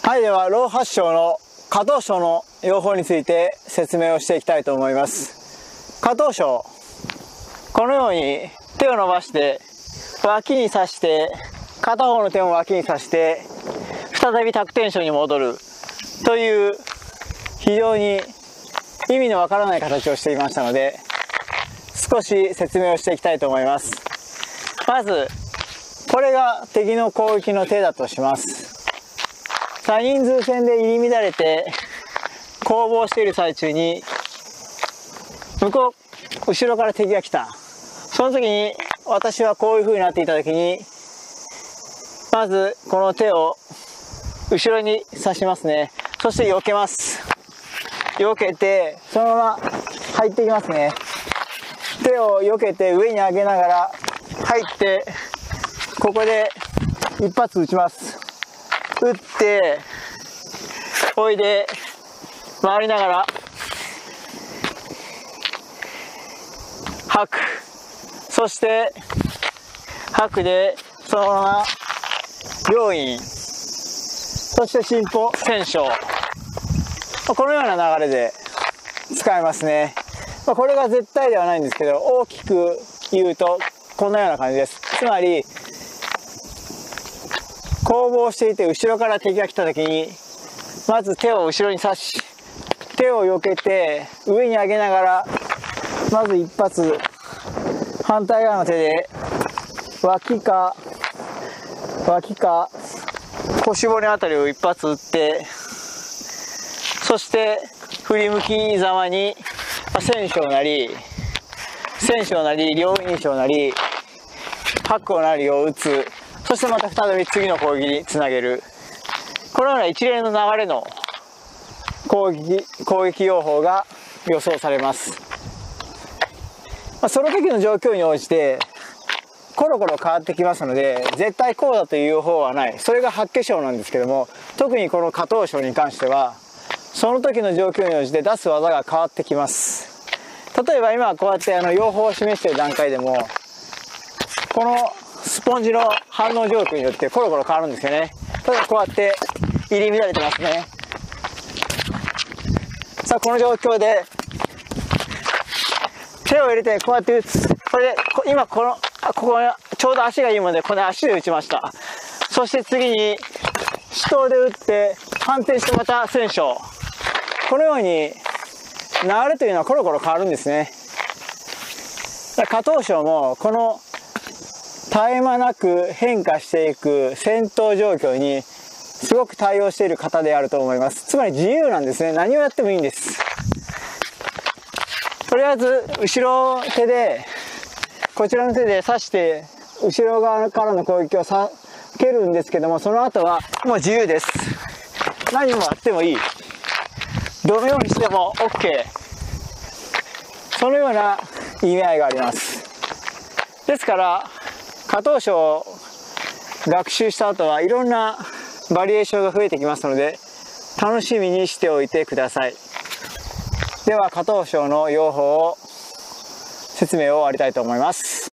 はい、では老八章の下頭章の用法について説明をしていきたいと思います。下頭章、このように手を伸ばして脇に刺して、片方の手も脇に刺して再びタクテンションに戻るという非常に意味のわからない形をしていましたので、少し説明をしていきたいと思います。まずこれが敵の攻撃の手だとします。多人数戦で入り乱れて攻防している最中に後ろから敵が来た。その時に私はこういう風になっていた時に、まずこの手を後ろに刺しますね。そして避けます。避けてそのまま入っていきますね。手を避けて上に上げながら入って、ここで一発撃ちます。撃っておいで回りながら吐く。そして吐くでそのまま両院、そして進歩戦勝、このような流れで使えますね。これが絶対ではないんですけど、大きく言うとこんなような感じです。つまり攻防していて後ろから敵が来た時に、まず手を後ろに刺し、手を避けて上に上げながら、まず一発反対側の手で脇か腰骨あたりを一発撃って、そして振り向きざまに戦勝なり両印章なり白鵬なりを撃つ。そしてまた再び次の攻撃につなげる。このような一連の流れの攻撃用法が予想されます。その時の状況に応じてコロコロ変わってきますので、絶対こうだという用法はない。それが八卦章なんですけども、特にこの下頭章に関してはその時の状況に応じて出す技が変わってきます。例えば今こうやって用法を示している段階でも、このスポンジの反応状況によってコロコロ変わるんですよね。例えばこうやって入り乱れてますね。さあこの状況で手を入れてこうやって打つ。これで今ここちょうど足がいいもので、この足で打ちました。そして次に手刀で打って反転してまた戦勝。このように流れというのはコロコロ変わるんですね。下頭章もこの絶え間なく変化していく戦闘状況にすごく対応している方であると思います。つまり自由なんですね。何をやってもいいんです。とりあえず後ろ手で、こちらの手で刺して後ろ側からの攻撃を避けるんですけども、その後はもう自由です。何もやってもいい。どのようにしても OK。そのような意味合いがあります。ですから下頭章を学習した後はいろんなバリエーションが増えてきますので、楽しみにしておいてください。では下頭章の用法を説明を終わりたいと思います。